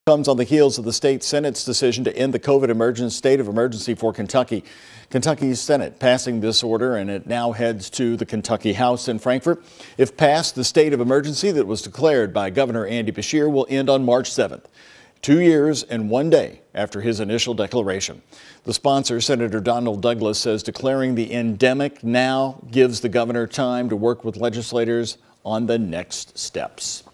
Comes on the heels of the state Senate's decision to end the COVID state of emergency for Kentucky. Kentucky's Senate passing this order, and it now heads to the Kentucky House in Frankfort. If passed, the state of emergency that was declared by Governor Andy Beshear will end on March 7th, 2 years and 1 day after his initial declaration. The sponsor, Senator Donald Douglas, says declaring the endemic now gives the governor time to work with legislators on the next steps.